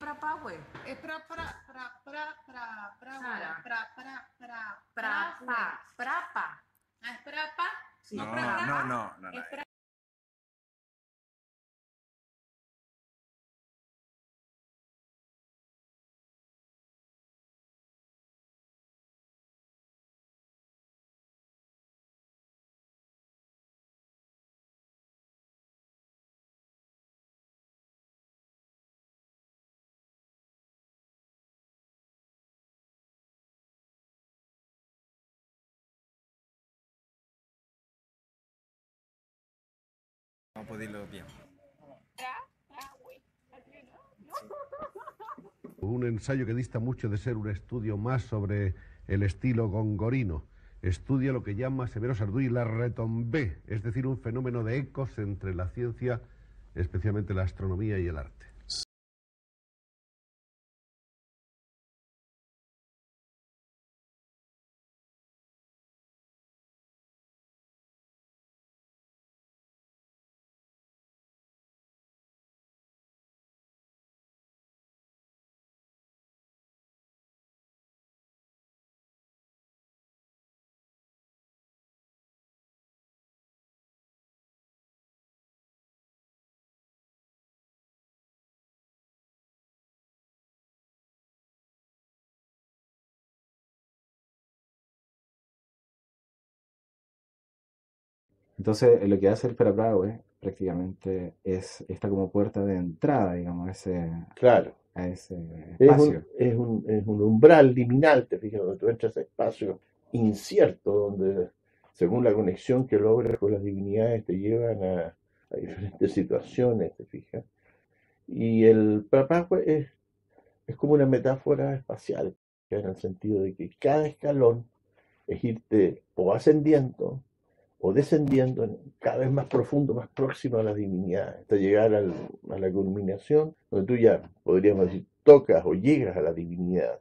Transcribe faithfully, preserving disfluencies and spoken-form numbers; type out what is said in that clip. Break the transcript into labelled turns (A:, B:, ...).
A: Prapahue.
B: Es pra, pra, pra, pra, pra, pra,
A: Sara.
B: pra, pra, pra,
A: Prapa. Prapa.
B: Ah, es prapa.
A: Sí.
C: No,
B: pra,
C: no, no, no, no.
B: Es pra.
C: Vamos a pedirlo bien.
D: Un ensayo que dista mucho de ser un estudio más sobre el estilo gongorino. Estudia lo que llama Severo Sarduy la retombée, es decir, un fenómeno de ecos entre la ciencia, especialmente la astronomía y el arte.
E: Entonces, lo que hace el Prapahue prácticamente es esta como puerta de entrada, digamos, a ese,
F: Claro,
E: a ese
F: es
E: espacio.
F: un, es un, es un umbral liminal, te fijas, donde tú entras a ese espacio incierto, donde según la conexión que logras con las divinidades te llevan a, a diferentes situaciones, te fijas. Y el Prapahue es, es como una metáfora espacial, en el sentido de que cada escalón es irte o ascendiendo o descendiendo en- cada vez más profundo, más próximo a la divinidad, hasta llegar al- a la culminación, donde tú ya, podríamos decir, tocas o llegas a la divinidad.